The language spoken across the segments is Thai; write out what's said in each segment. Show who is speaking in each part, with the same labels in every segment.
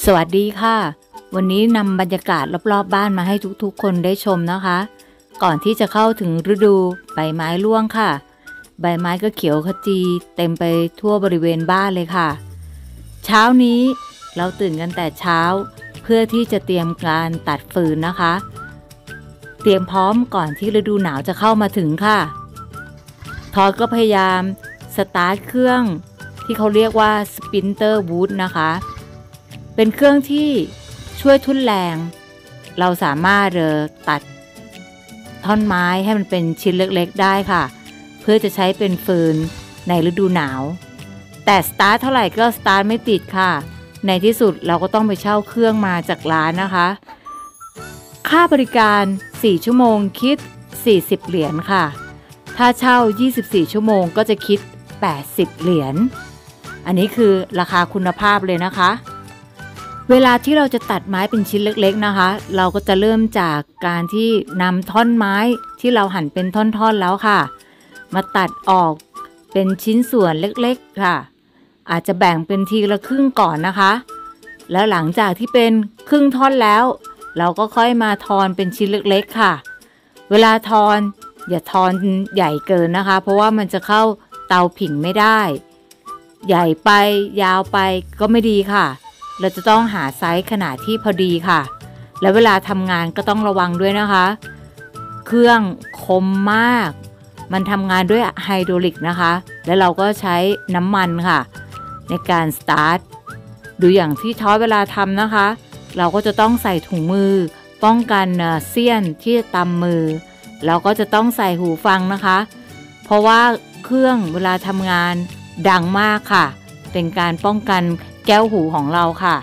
Speaker 1: สวัสดีค่ะวันนี้นำบรรยากาศรอบๆบ้านมาให้ทุกๆคนได้ชมนะคะก่อนที่จะเข้าถึงฤดูใบไม้ร่วงค่ะใบไม้ก็เขียวขจีเต็มไปทั่วบริเวณบ้านเลยค่ะเช้านี้เราตื่นกันแต่เช้าเพื่อที่จะเตรียมการตัดฟืนนะคะเตรียมพร้อมก่อนที่ฤดูหนาวจะเข้ามาถึงค่ะทอดก็พยายามสตาร์ทเครื่องที่เขาเรียกว่าสปินเตอร์วูดนะคะเป็นเครื่องที่ช่วยทุ่นแรงเราสามารถตัดท่อนไม้ให้มันเป็นชิ้นเล็กๆได้ค่ะเพื่อจะใช้เป็นฟืนในฤดูหนาวแต่สตาร์ทเท่าไหร่ก็สตาร์ทไม่ติดค่ะในที่สุดเราก็ต้องไปเช่าเครื่องมาจากร้านนะคะค่าบริการ4ชั่วโมงคิด40เหรียญค่ะถ้าเช่า24ชั่วโมงก็จะคิด80เหรียญอันนี้คือราคาคุณภาพเลยนะคะเวลาที่เราจะตัดไม้เป็นชิ้นเล็กๆนะคะเราก็จะเริ่มจากการที่นำท่อนไม้ที่เราหั่นเป็นท่อนๆแล้วค่ะมาตัดออกเป็นชิ้นส่วนเล็กๆค่ะอาจจะแบ่งเป็นทีละครึ่งก่อนนะคะแล้วหลังจากที่เป็นครึ่งท่อนแล้วเราก็ค่อยมาทอนเป็นชิ้นเล็กๆค่ะเวลาทอนอย่าทอนใหญ่เกินนะคะเพราะว่ามันจะเข้าเตาผิงไม่ได้ใหญ่ไปยาวไปก็ไม่ดีค่ะเราจะต้องหาไซส์ขนาดที่พอดีค่ะและเวลาทำงานก็ต้องระวังด้วยนะคะเครื่องคมมากมันทำงานด้วยไฮดรอลิกนะคะและเราก็ใช้น้ำมันค่ะในการสตาร์ทดูอย่างที่ท้อเวลาทำนะคะเราก็จะต้องใส่ถุงมือป้องกันเสี้ยนที่จะตำมือเราก็จะต้องใส่หูฟังนะคะเพราะว่าเครื่องเวลาทำงานดังมากค่ะเป็นการป้องกันแก้วหูของเราค่ะ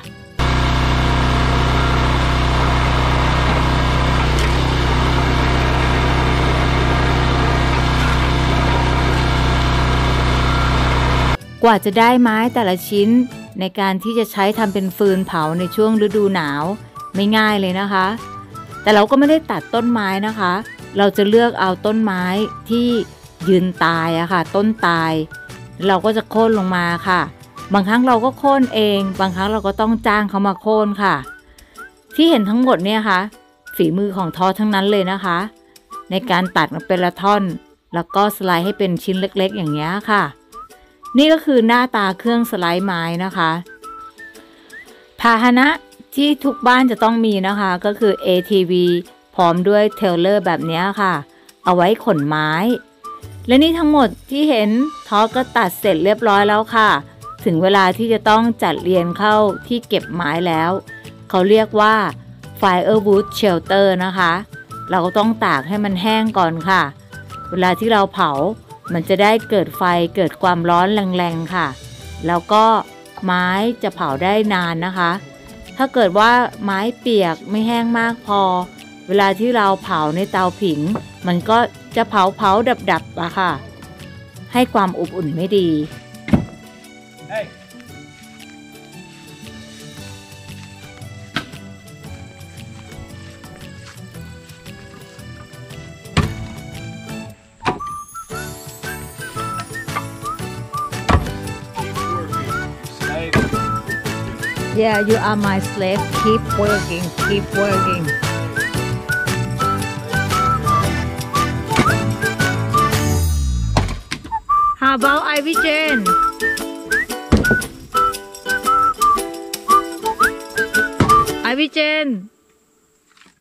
Speaker 1: กว่าจะได้ไม้แต่ละชิ้นในการที่จะใช้ทำเป็นฟืนเผาในช่วงฤดูหนาวไม่ง่ายเลยนะคะแต่เราก็ไม่ได้ตัดต้นไม้นะคะเราจะเลือกเอาต้นไม้ที่ยืนตายอะค่ะต้นตายเราก็จะโค่นลงมาค่ะบางครั้งเราก็โค่นเองบางครั้งเราก็ต้องจ้างเขามาโค่นค่ะที่เห็นทั้งหมดเนี่ยค่ะฝีมือของทอทั้งนั้นเลยนะคะในการตัดมาเป็นละท่อนแล้วก็สไลด์ให้เป็นชิ้นเล็กๆอย่างเงี้ยค่ะนี่ก็คือหน้าตาเครื่องสไลด์ไม้นะคะพาหนะที่ทุกบ้านจะต้องมีนะคะก็คือ ATV พร้อมด้วยเทรลเลอร์แบบนี้ค่ะเอาไว้ขนไม้และนี่ทั้งหมดที่เห็นทอก็ตัดเสร็จเรียบร้อยแล้วค่ะถึงเวลาที่จะต้องจัดเรียงเข้าที่เก็บไม้แล้วเขาเรียกว่า Firewood Shelter นะคะเราก็ต้องตากให้มันแห้งก่อนค่ะเวลาที่เราเผามันจะได้เกิดไฟเกิดความร้อนแรงๆค่ะแล้วก็ไม้จะเผาได้นานนะคะถ้าเกิดว่าไม้เปียกไม่แห้งมากพอเวลาที่เราเผาในเตาผิงมันก็จะเผาดับๆอะค่ะให้ความอบอุ่นไม่ดีHey. Yeah, you are my slave. Keep working, keep working. How about Ivy Jane? Ivy Jane